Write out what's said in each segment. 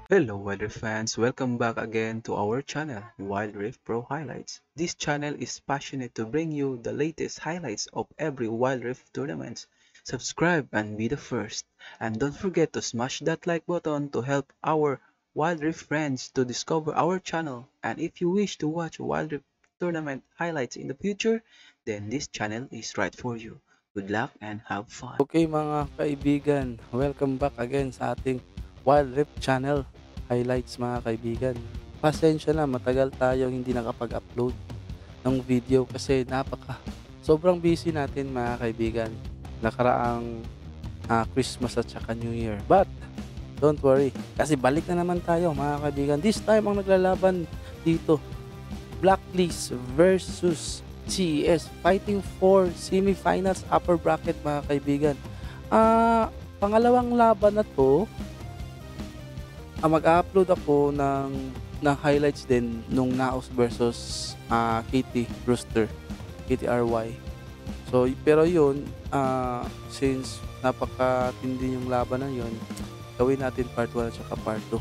Hello Wild Rift fans, welcome back again to our channel, Wild Rift Pro Highlights. This channel is passionate to bring you the latest highlights of every Wild Rift tournament. Subscribe and be the first. And don't forget to smash that like button to help our Wild Rift friends to discover our channel. And if you wish to watch Wild Rift tournament highlights in the future, then this channel is right for you. Good luck and have fun. Okay mga kaibigan, welcome back again sa ating Wild Rift Channel highlights mga kaibigan. Pasensya na matagal tayong hindi nakapag-upload ng video kasi sobrang busy natin mga kaibigan. Nakaraang Christmas at saka New Year. But don't worry kasi balik na naman tayo mga kaibigan. This time ang naglalaban dito, Blacklist versus CES fighting for semifinals upper bracket mga kaibigan. Pangalawang laban na 'to, mag-a-upload ako ng highlights din nung Naos versus KT Rooster, KTRY. So pero yun, since napakatindi yung laban na yun, gawin natin part 1 at saka part 2.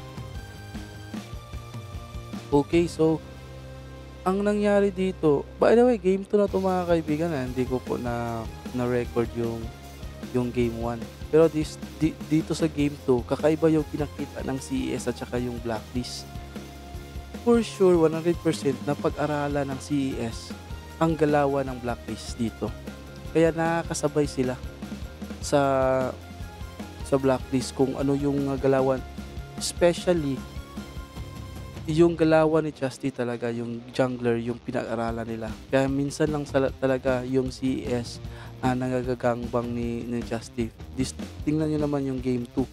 Okay, so ang nangyari dito, by the way, game 2 na 'to mga kaibigan, hindi ko po na-record yung game 1. Pero dito sa game 2, kakaiba yung pinakita ng CES at saka yung Blacklist. For sure, 100% na pag-aralan ng CES ang galawan ng Blacklist dito. Kaya nakakasabay sila sa Blacklist kung ano yung galawan, especially yung galawan ni Chasti talaga, yung jungler, yung pinag-aralan nila. Kaya minsan lang talaga yung CES nangagagangbang ni Chasti. Tingnan nyo naman yung game 2.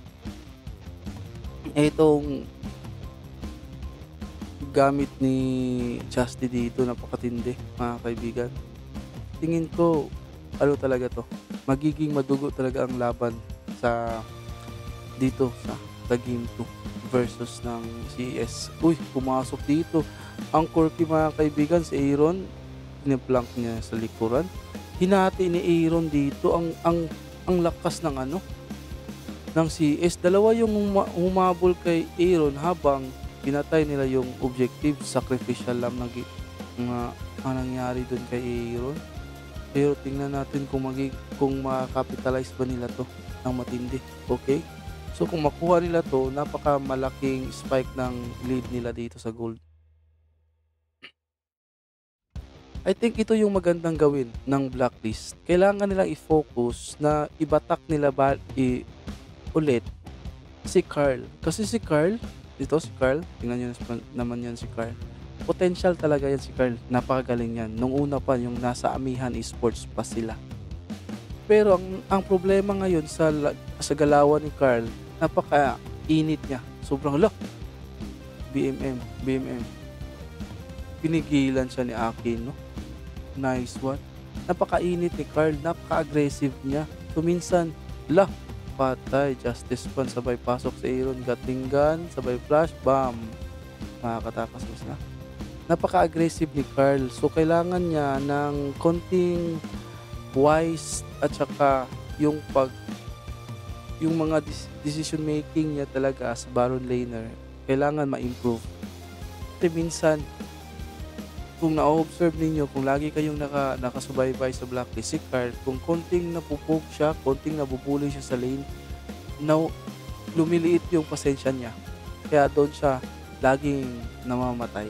Itong gamit ni Chasti dito, napakatindi mga kaibigan. Tingin ko, ano talaga to, magiging madugo talaga ang laban sa game 2 versus ng CES. Uy, pumasok dito. Ang quirky mga kaibigan, si Aaron, piniplank niya sa likuran. Hinati ni Aaron dito ang lakas ng CES. Dalawa yung humabol kay Aaron habang pinatay nila yung objective. Sacrificial lang ang nangyari dun kay Aaron. Pero tingnan natin kung makakapitalize ba nila to ng matindi. Okay? So kung makuha nila to, napakamalaking spike ng lead nila dito sa gold. I think ito yung magandang gawin ng Blacklist. Kailangan nilang i-focus na ibatak nila ulit si Carl. Kasi si Carl, tingnan nyo naman yan si Carl. Potential talaga yan si Carl. Napakagaling yan. Nung una pa, yung nasa Amihan Esports pa sila. Pero ang problema ngayon sa galawan ni Carl, napaka-init niya. Sobrang BMM. Pinigilan siya ni Akin, no? Nice one. Napaka-init ni Carl, napaka-aggressive niya. So minsan, patay. Justice Pan, sabay pasok sa Aaron, Gatling gun, sabay flash, bam. Makakatakas mo sila. Napaka-aggressive ni Carl. So kailangan niya ng konting wise at saka yung mga decision making niya talaga as Baron Laner kailangan ma-improve. Kasi minsan kung na-observe ninyo, kung lagi kayong nakasubaybay sa Blacklist si Carl, kung konting napupog siya, konting nabubuli siya sa lane, lumiliit yung pasensya niya. Kaya doon siya laging namamatay.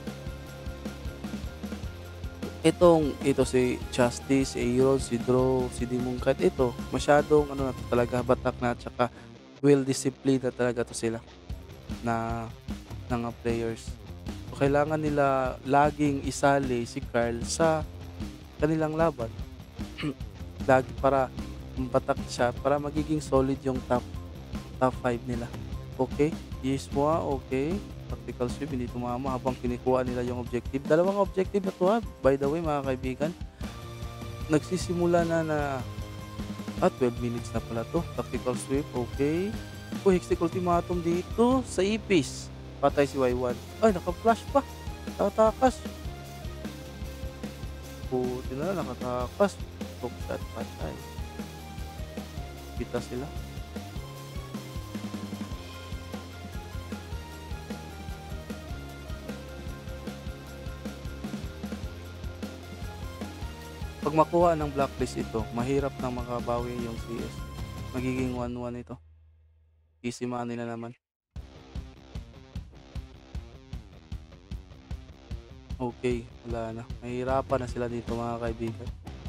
Ito si Justice, si Aaron, si Draw, si Dimungkat, ito masyadong na to talaga, batak na at saka well disciplined na talaga to sila na mga players. So, kailangan nila laging isali si Carl sa kanilang laban. Lagi para batak siya, para magiging solid yung top 5 nila. Okay? Yes mo, okay. Tactical sweep, hindi tumama habang kinikuha nila yung objective. Dalawang objective na to by the way mga kaibigan. Nagsisimula na 12 minutes na pala to. Tactical sweep, okay. Hextech ultimatum dito sa Ipis. Patay si Y1. Ay, naka-flash pa. Nakatakas. Buti na lang, nakatakas. Hook shot, patay. Kita sila. 'Pag makuha ng blacklist ito, mahirap na makabawi yung CS. Magiging 1-1 ito. Easy money na naman. Okay, wala na. Mahihirapan na sila dito mga kaibigan.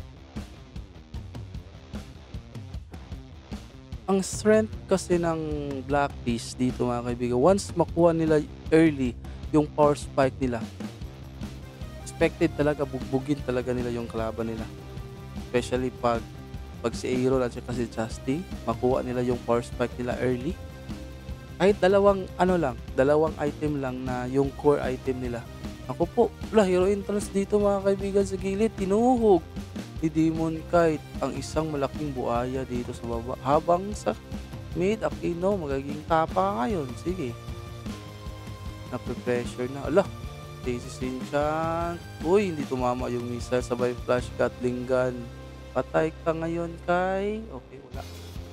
Ang strength kasi ng blacklist dito mga kaibigan, once makuha nila early yung power spike nila, expected talaga bugbugin talaga nila yung kalaban nila. Especially pag si Aaron at saka si Chasti, makuha nila yung power spike nila early. Kahit dalawang ano lang, dalawang item lang na yung core item nila. Ako po, wala, hero entrance dito mga kaibigan sa gilid, tinuhog ni Demon Knight ang isang malaking buhaya dito sa baba. Habang sa mid, Aquino, magiging tapa ngayon. Sige, nape-pressure na. Ala, Daisy Sinchan. Uy, hindi tumama yung missile, sabay flash Gatling gun. Patay ka ngayon, Kai. Okay, wala.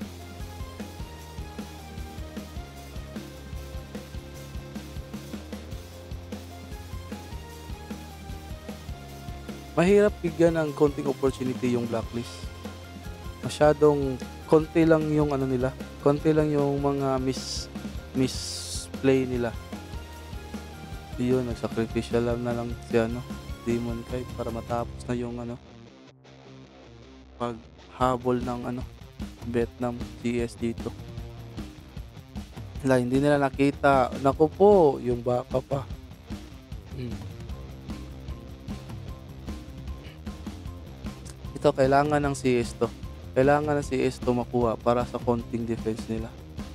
Mahirap bigyan ng konting opportunity yung blacklist. Masyadong konti lang yung ano nila, konti lang yung mga misplay nila. Yun, nag-sacrificial na lang si ano, Demon Knight para matapos na yung ano, paghabol ng ano, Vietnam CS dito. Wala, hindi nila nakita. Naku po, yung baka pa. Hmm. Ito kailangan ng CS 'to. Kailangan ng CS 'to makuha para sa konting defense nila.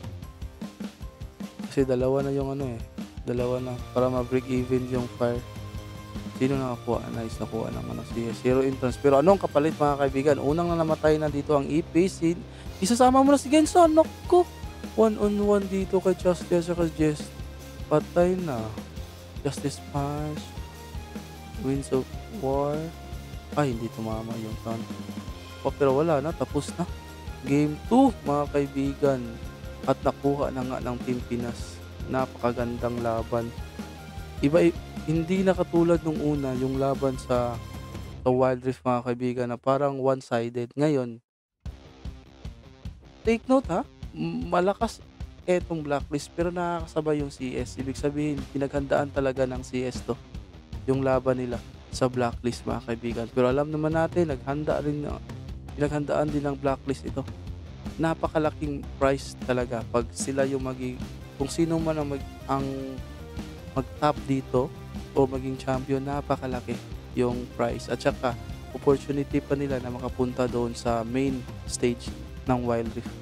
Kasi dalawa na yung ano, dalawa na para ma-break even yung fire. Sino nakakuha? Nice, nakuha ng ano, CS. Zero entrance. Pero anong kapalit mga kaibigan? Unang na namatay na dito ang EP. Isasama mo na si Genso. Naku! 1-on-1 dito kay Justice at Jess. Patay na. Justice Punch. Winds of War. Ay, hindi tumama yung sound. Pero wala na, tapos na. Game 2, mga kaibigan. At nakuha na nga ng Team Pinas. Napakagandang laban. Hindi na katulad nung una, yung laban sa Wild Rift mga kaibigan na parang one-sided. Ngayon, take note ha, malakas etong blacklist pero nakakasabay yung CS. Ibig sabihin, pinaghandaan talaga ng CS to, yung laban nila sa blacklist mga kaibigan. Pero alam naman natin, pinaghandaan din ng blacklist ito. Napakalaking price talaga pag sila yung kung sino man ang mag-top dito o maging champion, napakalaki yung price. At saka, opportunity pa nila na makapunta doon sa main stage ng Wild Rift.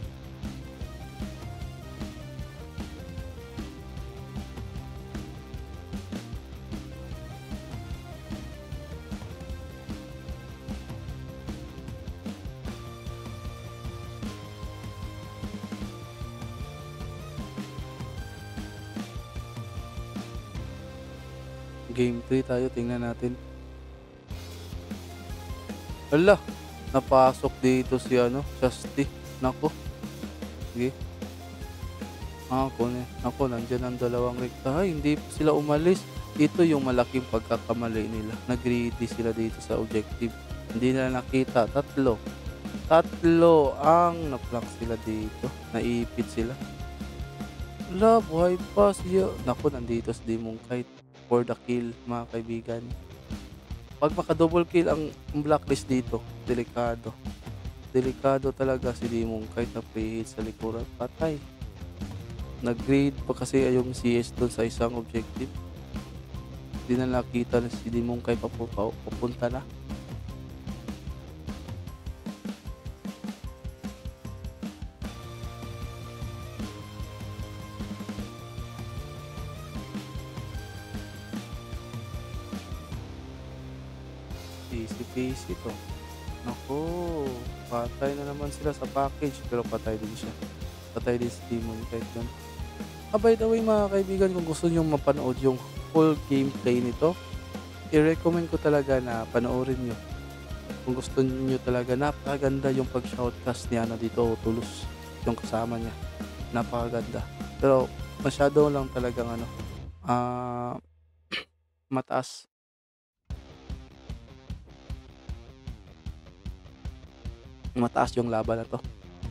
Game 3 tayo, tingnan natin. Hala, napasok dito si ano, Chasti. Nako. Sige. Ako, nandyan ang dalawang rekta. Ay, hindi sila umalis. Ito yung malaking pagkakamali nila. Nag-greedy sila dito sa objective. Hindi nila nakita. Tatlo ang na-flank sila dito. Naipit sila. Hala, buhay pa siya. Naku, nandito si Demon Knight for the kill mga kaibigan. Pag maka-double kill ang blacklist dito, delikado talaga si Demon Knight na pre-hit sa likuran, patay. Nag-grade pa kasi yung CS doon sa isang objective. Hindi na nakita na si Demon Knight papunta na. Easy to. Naku, patay na naman sila sa package pero patay din siya. Patay din si Demon Knight doon. By the way mga kaibigan, kung gusto nyo mapanood yung full gameplay nito, i-recommend ko talaga na panoorin nyo. Kung gusto nyo talaga, napakaganda yung pag-shoutcast niya na dito, Tulus yung kasama niya. Napakaganda. Pero masyado lang talagang mataas. Mataas yung laban na 'to.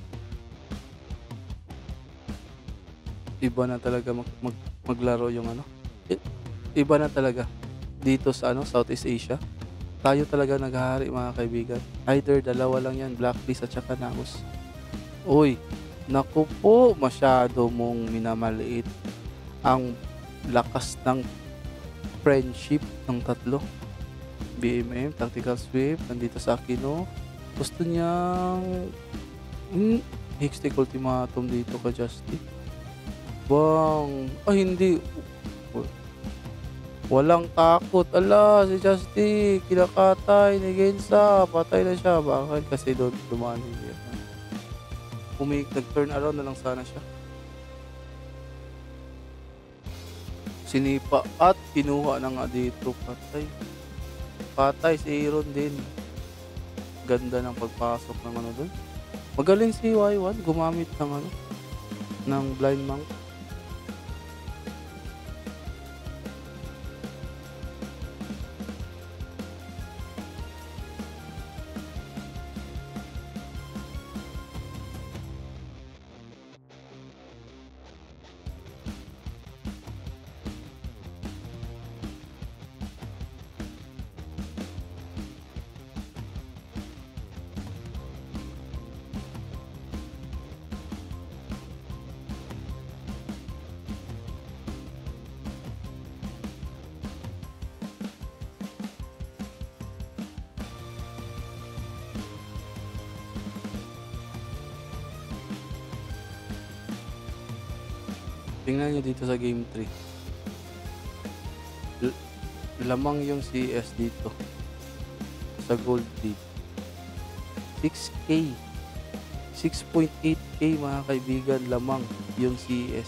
Iba na talaga maglaro yung ano, i iba na talaga dito sa ano, Southeast Asia. Tayo talaga naghahari mga kaibigan. Either dalawa lang 'yan, Blacklist at saka Naus. Uy, naku po, masyado mong minamaliit ang lakas ng friendship ng tatlo. BMM, Tactical Swift, nandito sa Aquino. Gusto niyang Hextech Ultimatum dito ka Justy. Bang, ay hindi. Walang takot. Ala, si Justy, kinakatay ni Gensa. Patay na siya. Bakit? Kasi doon dumaan si Vietnam. Nag-turn around na lang sana siya. Sinipa at kinuha na nga dito. Patay. Patay si Aaron din. Ganda ng pagpasok ng ano doon. Magaling si Y1 gumamit ng ano, ng blind monk. Tingnan nyo dito sa game 3. Lamang yung CS dito sa gold league. 6K 6.8K mga kaibigan, lamang yung CS.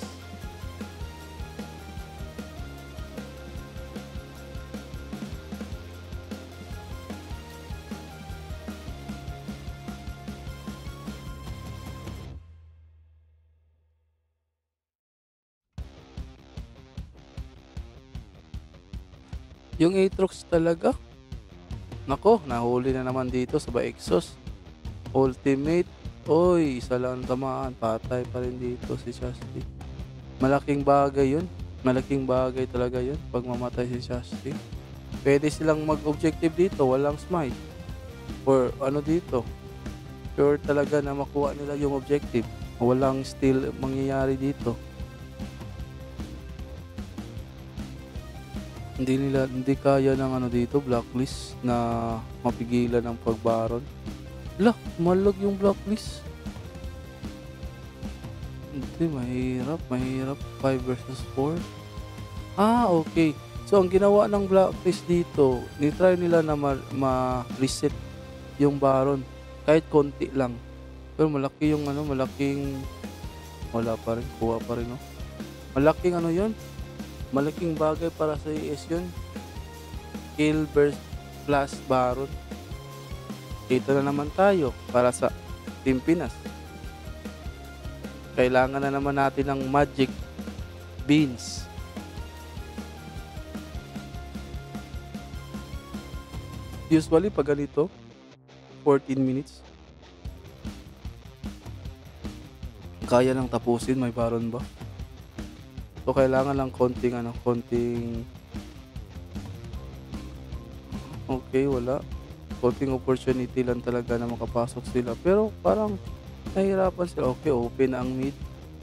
Yung Aatrox talaga, nako, nahuli na naman dito sa Exos. Ultimate, oy, isa lang tamaan, patay pa rin dito si Chasti. Malaking bagay yun, malaking bagay talaga yun pag mamatay si Chasti. Pwede silang mag-objective dito, walang smite. Or ano dito, sure talaga na makuha nila yung objective. Walang steal mangyayari dito. Hindi kaya ng ano dito, Blacklist na mapigilan ang pagbaron. Lah, malag yung Blacklist. Hindi, mahirap. 5 versus 4. Ah, okay. So, ang ginawa ng Blacklist dito, nitry nila na ma-reset yung baron. Kahit konti lang. Pero malaki yung ano, wala pa rin, kuha pa rin, no? Malaking ano yun? Malaking bagay para sa ES yun. Kill burst plus baron. Dito na naman tayo para sa Team Pinas. Kailangan na naman natin ng magic beans. Usually pag ganito 14 minutes kaya nang tapusin, may baron ba? So kailangan lang konting okay, wala. Konting opportunity lang talaga na makapasok sila. Pero parang nahihirapan sila. Okay, open ang mid.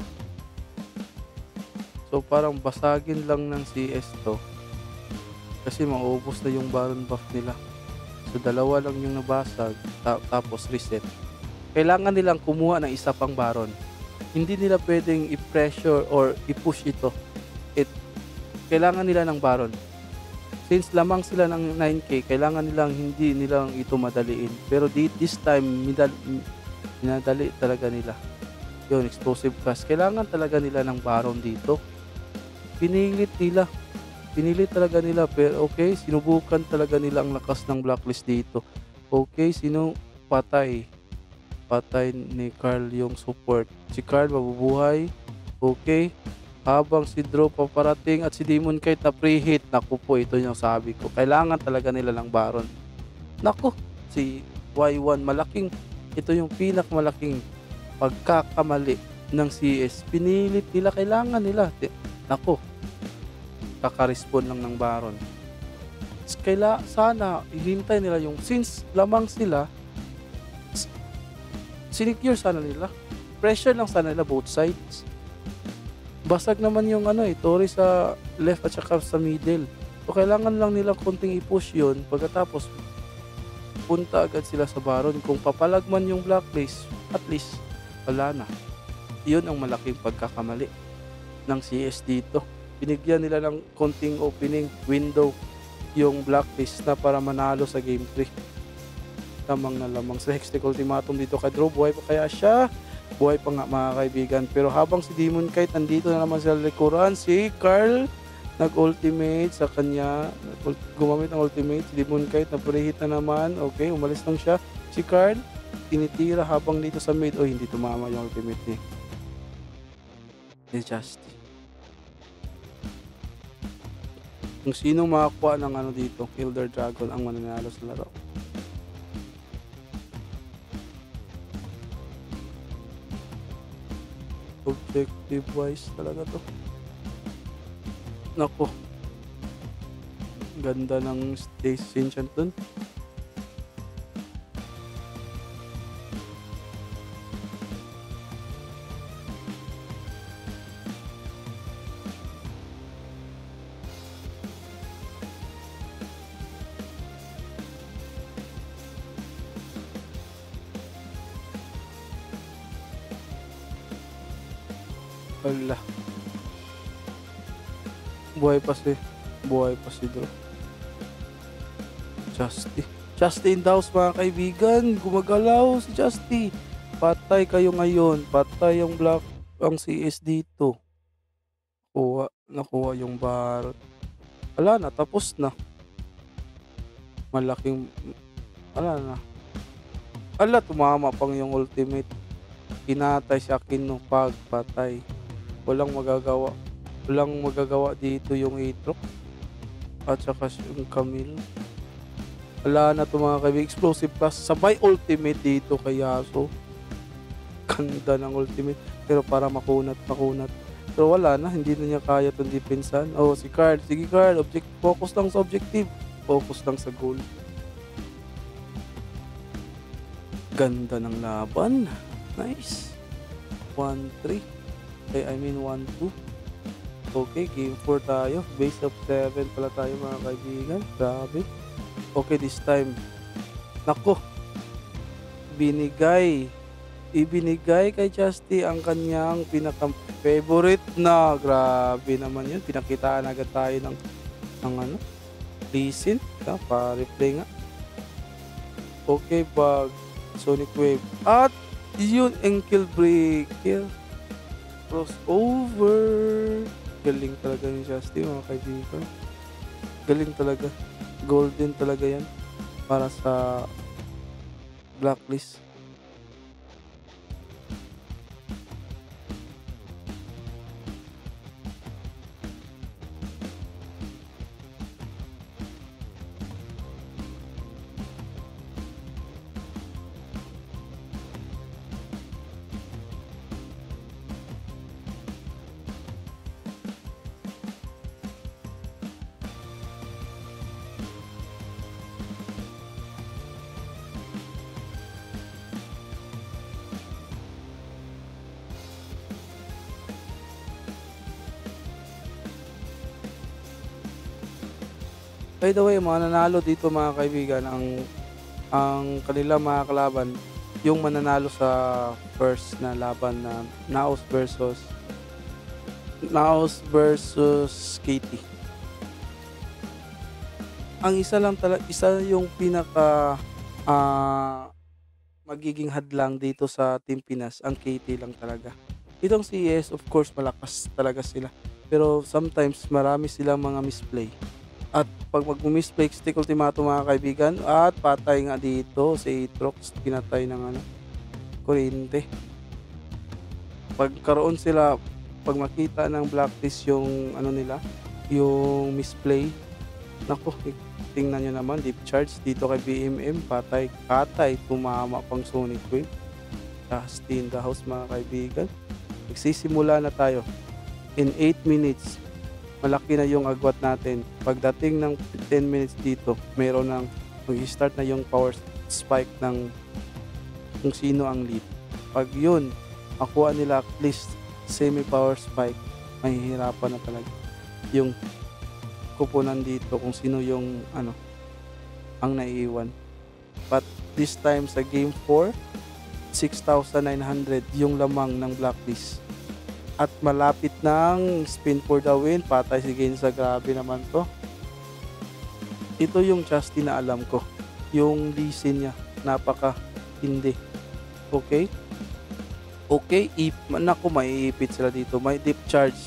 So parang basagin lang ng CS to. Kasi maubos na yung baron buff nila. So dalawa lang yung nabasag, tapos reset. Kailangan nilang kumuha ng isa pang baron. Hindi nila pwedeng i-pressure or i-push ito. Kailangan nila ng baron. Since lamang sila ng 9K, kailangan hindi nilang ito madaliin. Pero this time, minadali talaga nila. Yun, explosive cast. Kailangan talaga nila ng baron dito. Pinilit talaga nila. Pero okay, sinubukan talaga nila ang lakas ng Blacklist dito. Okay, sino patay ni Carl yung support. Si Carl mabubuhay. Okay. Habang si Drew paparating at si Demon Knight na pre-hit. Naku po, ito yung sabi ko. Kailangan talaga nila ng baron. Naku, si Y1 malaking Ito yung pinakamalaking pagkakamali ng CS. Pinilit nila, kailangan nila. Naku, kaka-respond lang ng Baron. Sana ihintay nila yung since lamang sila, sinecure sana nila. Pressure lang sana nila both sides. Basag naman yung Torre sa left at saka sa middle. So kailangan lang nila konting i-push yun. Pagkatapos punta agad sila sa Baron. Kung papalag man yung Blacklist, at least wala na. Yun ang malaking pagkakamali ng CS dito. Binigyan nila ng konting opening window yung Blacklist na para manalo sa game 3. Lamang na lamang sa Hextech Ultimatum dito kay Drew. Buhay pa kaya siya? Buhay pa nga mga kaibigan. Pero habang si Demon Knight nandito na naman sa likuran, si Carl nag-ultimate sa kanya. Gumamit ng ultimate. Si Demon Knight na-preheat na naman. Okay, umalis lang siya. Si Carl tinitira habang dito sa mid. Hindi tumama yung ultimate ni Justy. Kung sinong makakuha ng dito, Elder Dragon ang mananalo sa laro. Objective wise talaga to. Nako, ganda ng Stace Enchant dun. Wala. Buhay pa si Drew. Justy in the house mga kaibigan. Gumagalaw si Justy. Patay kayo ngayon. Patay ang CS dito. Nakuha yung Barot. Wala na, tapos na. Tumama pang yung ultimate. Pinatay si Aquino pagpatay. Walang magagawa dito yung Aatrox at saka yung Camille. Wala na to mga kaibigan. Explosive plus sabay ultimate dito kay Yasuo. Ganda ng ultimate pero para makunat. Pero wala na, hindi na niya kaya itong depensan. Si Card, sige Card, focus lang sa objective, focus lang sa goal. Ganda ng laban. Nice. 1-3. 1-2. Okay, game 4 tayo. Base of 7 pala tayo mga kaibigan. Grabe. Okay, this time. Nako. Ibinigay kay Justy ang kanyang pinaka-favorite na. Grabe naman yun. Pinakitaan agad tayo ng Lee Sin. Pa-replay nga. Okay, pag Sonic Wave. At yun, ankle breaker. Crossover. Galing talaga ni Justy mga kaibigan. Galing talaga. Golden talaga yan para sa Blacklist. By the way, mga nanalo dito mga kaibigan, ang kanila mga kalaban, yung mananalo sa first na laban na Naos versus KT. Ang isa yung pinaka magiging hadlang dito sa Team Pinas, ang KT lang talaga. Itong CS, of course, malakas talaga sila. Pero sometimes marami silang mga misplay. At pag mag-misplay, Hextech Ultimatum mga kaibigan, at patay nga dito si Aatrox, pinatay ng kuryente. Pagkaroon sila, pag makita ng Blacklist yung nila, yung misplay, nako, tingnan niyo naman deep charge dito kay BMM, patay, patay, tumama pang sonic wave. Justin in the house mga kaibigan. Nagsisimula na tayo. In 8 minutes, malaki na yung agwat natin. Pagdating ng 10 minutes dito, meron ng mag-start na yung power spike ng kung sino ang lead. Pag yun, makuha nila at least semi-power spike, mahihirapan na talaga yung kupunan dito kung sino yung ang naiiwan. But this time sa game 4, 6,900 yung lamang ng blacklist. At malapit ng spin for the win. Patay si Genza, grabe naman to. Ito yung Justin na alam ko. Yung leasing niya, napaka hindi. Okay? Okay, naku, maiipit sila dito. May deep charge.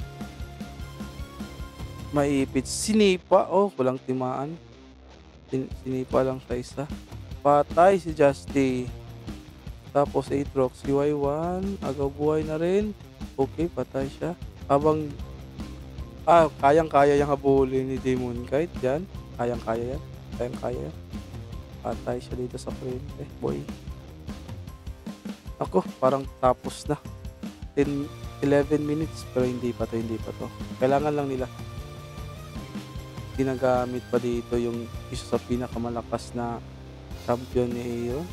Maiipit. Sinipa. Oh, walang timaan. Sinipa lang sa isa. Patay si Justin. Tapos Aatrox, UI1, agaw buhay na rin. Okay, patay siya. Habang kayang-kaya yung habulin ni Demon Kite dyan. Kayang-kaya yan. Kayang-kaya yan. Patay siya dito sa frente. Boy. Ako, parang tapos na. 11 minutes. Pero hindi pa to. Kailangan lang nila. Ginagamit pa dito yung isa sa pinakamalakas na champion ni Aeon.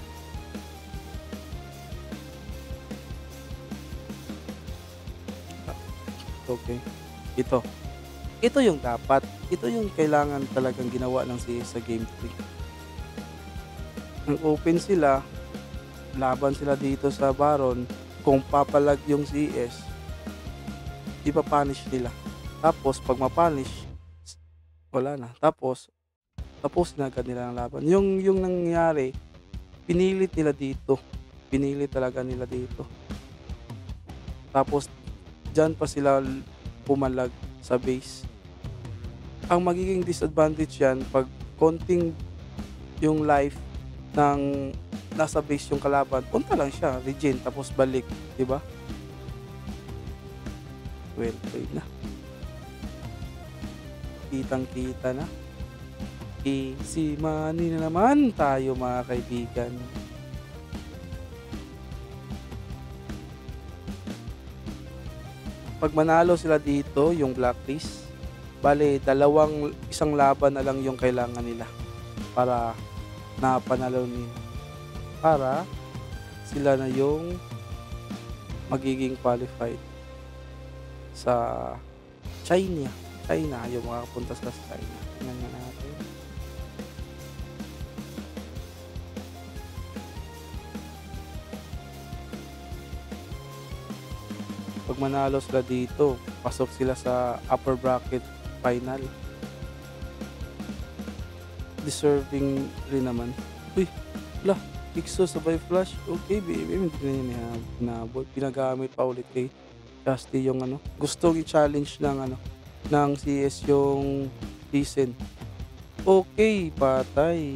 Okay. Ito yung dapat. Ito yung kailangan talagang ginawa ng CS sa game 3. Ang open sila, laban sila dito sa Baron, kung papalag yung CS, ipapunish nila. Tapos, pag mapunish, wala na. Tapos na agad nila ang laban. Yung nangyari, pinilit nila dito. Pinilit talaga nila dito. Tapos, dyan pa sila pumalag sa base. Ang magiging disadvantage yan, pag konting yung life ng nasa base yung kalaban, punta lang siya, regen, tapos balik, diba? Well played na. Kitang-kita na. Easy money na naman tayo mga kaibigan. Pag manalo sila dito, yung blacklist, bale, isang laban na lang yung kailangan nila para napanalo nila. Para sila na yung magiging qualified sa China, yung makakapunta sa China. Tingnan nga natin. Pag manalo sila dito, pasok sila sa upper bracket final. Deserving rin naman. Uy, wala. Ixo sabay flash. Okay, BMM, hindi na niya hinabol. Pinagamit pa ulit kay Justy yung gustong i-challenge ng CS yung Decent. Okay, patay.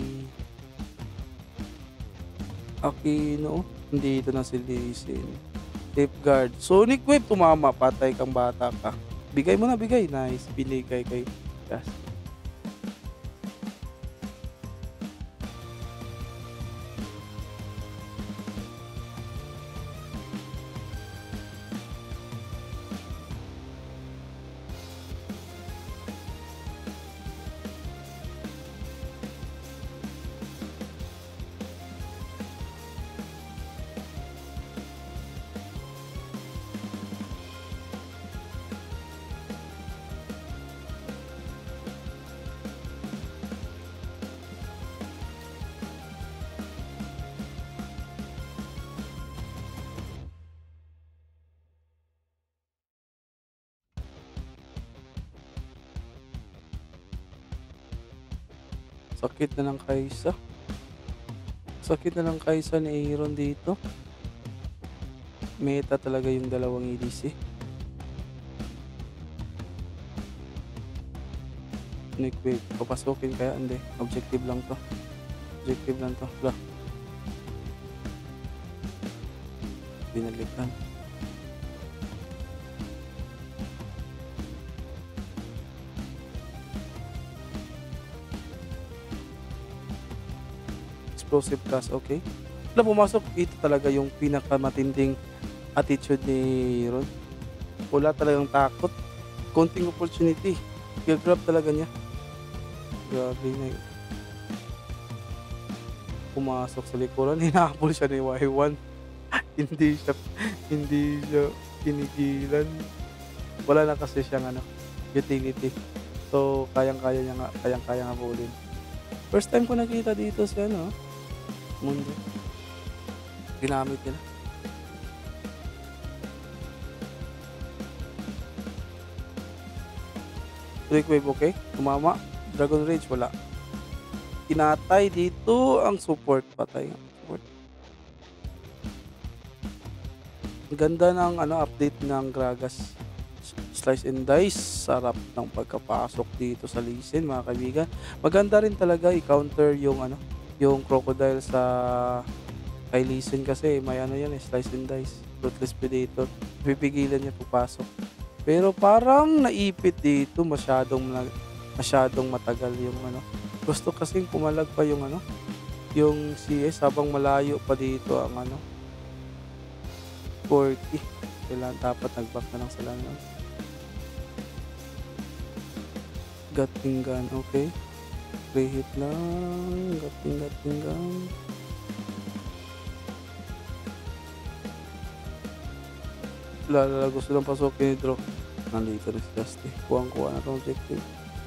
Aquino, hindi ito na si Decent. Safeguard. Sonic Wave, tumama. Patay kang bata ka. Bigay mo na, bigay. Nice. Binigay kay Justy. Sakit na ng Kai'Sa. Sakit na ng Kai'Sa ni Aaron dito. Meta talaga yung dalawang EDC. Sonic Wave. Papasukin kaya? Hindi. Objective lang to. Objective lang to. Wala. Binalikan. explosive class, okay. Wala pumasok, ito talaga yung pinakamatinding attitude ni Ron. Wala talagang takot, konting opportunity, ga-grab talaga niya. Grabe na pumasok sa likuran, hinahabol siya ni Y1. Hindi siya hindi siya pinigilan. Wala na kasi siyang ano, utility. So, kayang-kaya nga habulin. First time ko nakita dito si ano, Mundo, ginamit nila. Quick wave, okay, tumama. Dragon Rage, wala. Tinatay dito ang support, patay nga, support. Ang ganda ng ano, update ng Gragas. Slice and dice, sarap ng pagkapasok dito sa Lee Sin, mga kaibigan. Maganda rin talaga i-counter yung ano, yung crocodile sa kay Lee Sin kasi may ano yan, slice and dice, ruthless predator. Pipigilan niya papasok. Pero parang naipit dito, masyadong matagal yung ano. Gusto kasing pumalag pa yung ano, yung CS habang malayo pa dito ang ano, 40. Kailangan dapat nag-back na lang sila nun. Gatling gun, okay. Pre-hit lang, gatling gun. Lala, gusto lang pasukin ni Draw. Nandito na si Dusty. Kuwang-kuha na itong objective.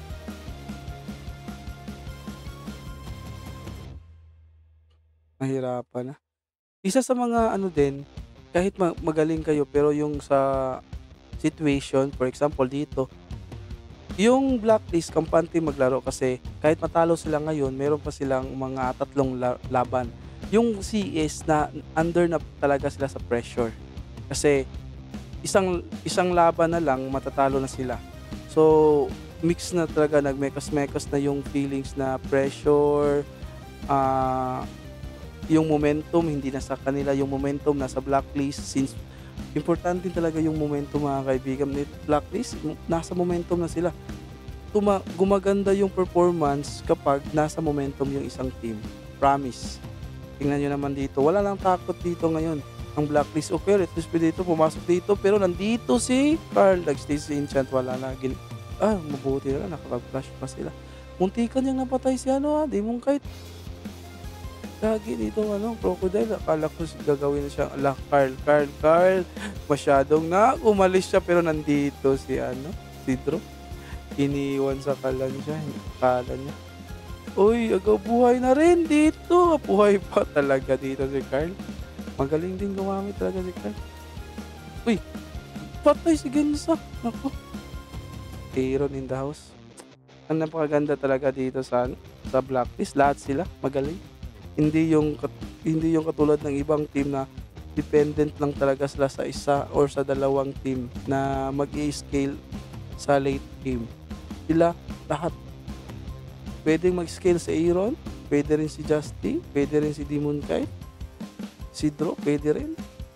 Nahirapan na. Isa sa mga ano din, kahit magaling kayo pero yung sa situation, for example dito, yung blacklist kampante maglaro kasi kahit matalo sila ngayon, meron pa silang mga tatlong laban. Yung CS na under na talaga sila sa pressure. Kasi isang isang laban na lang matatalo na sila. So, mix na talaga, nagmekas-mekas na yung feelings na pressure, ah, yung momentum hindi na sa kanila, yung momentum nasa blacklist since importante talaga yung momentum, mga kaibigan. Ni blacklist nasa momentum na sila. Gumaganda yung performance kapag nasa momentum yung isang team. Promise. Tingnan niyo naman dito, wala lang takot dito ngayon. Ang blacklist, okay, let's just dito, pumasok dito, pero nandito si Carl, nag-stay si Enchant, wala na. Mabuti na lang, nakapag-flash pa sila. Muntikan niyang napatay si ano, Demon Knight. Lagi dito ano, crocodile, akala ko gagawin na siya, Carl, masyadong na, umalis siya pero nandito si ano, si Drew. Iniwan sa kalan siya, kala niya. Uy, agaw buhay na rin dito, buhay pa talaga dito si Carl. Magaling din gumamit talaga si Carl. Uy, patay si Gensa, naku. Aaron in the house. Ang napakaganda talaga dito sa ano, sa blacklist, lahat sila magaling. Hindi yung katulad ng ibang team na dependent lang talaga sila sa isa or sa dalawang team na mag-i-scale sa late game. Sila lahat pwedeng mag-scale si Aaron, pwede rin si Justy, pwede rin si Demon Knight, si Draw, pwede rin.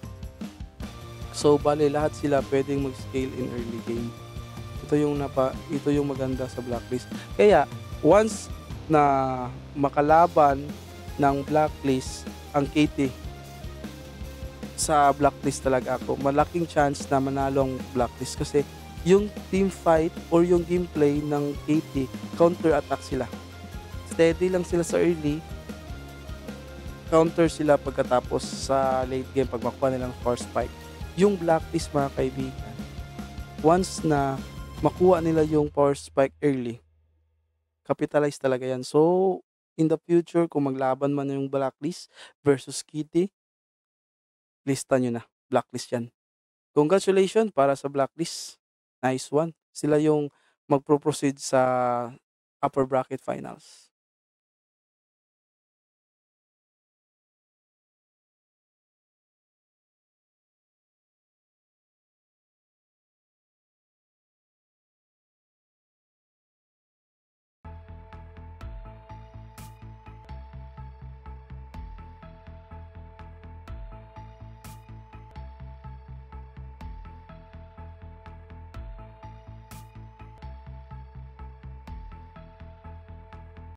So bale lahat sila pwedeng mag-scale in early game. Ito yung maganda sa blacklist. Kaya once na makalaban ng blacklist ang KT, sa blacklist talaga ako, malaking chance na manalong blacklist kasi yung team fight or yung gameplay ng KT, counter attack sila. Steady lang sila sa early, counter sila pagkatapos sa late game pag makuha nilang force spike. Yung blacklist, mga kaibigan, once na makuha nila yung power spike early, capitalize talaga yan. So in the future, kung maglaban man yung blacklist versus Kitty, lista nyo na. Blacklist yan. Congratulations para sa blacklist. Nice one. Sila yung magpro-proceed sa upper bracket finals.